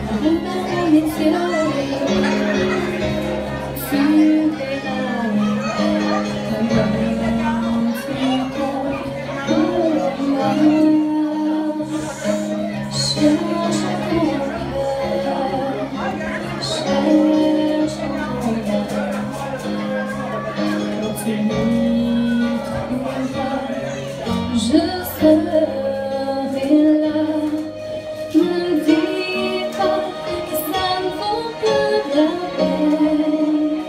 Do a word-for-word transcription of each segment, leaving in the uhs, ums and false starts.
Je serai là, ne dis pas que ça ne vaut pas la peine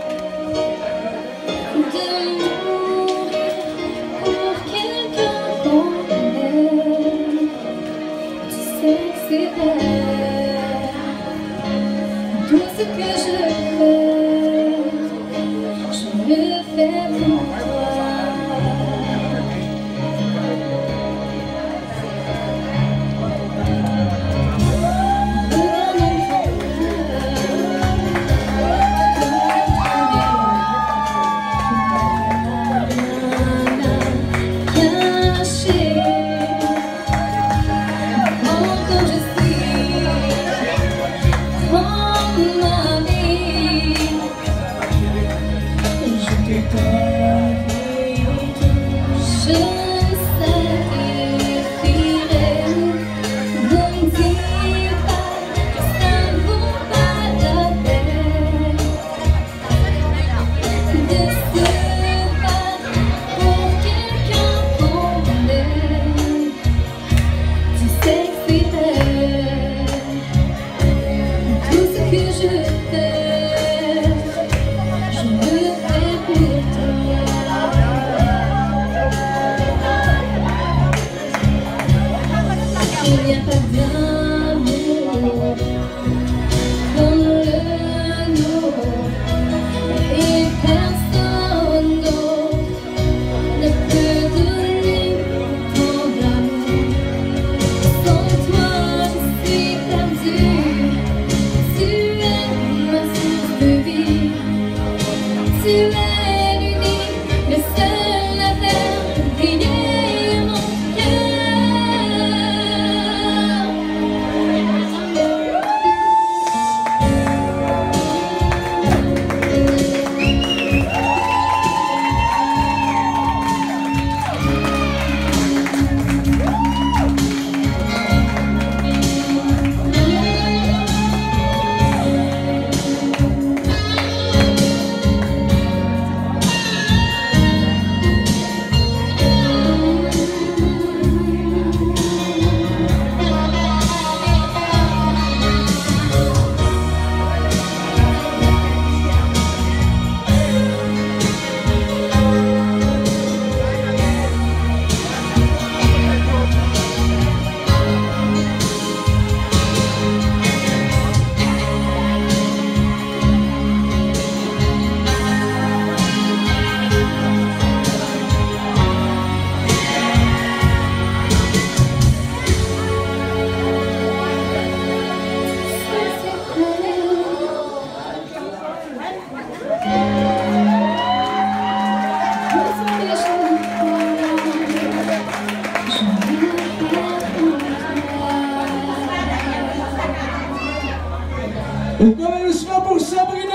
de mourir pour quelqu'un qu'on aime. Tu sais que c'est vrai, tout ce que je fais, je le fais pour toi. Il n'y a pas d'amour comme le nôtre, et personne d'autre ne peut donner autant d'amour. Sans toi je suis perdue, tu es ma source de vie, tu es l'unique, le seul à faire briller mon cœur. Então, eles vão por sempre.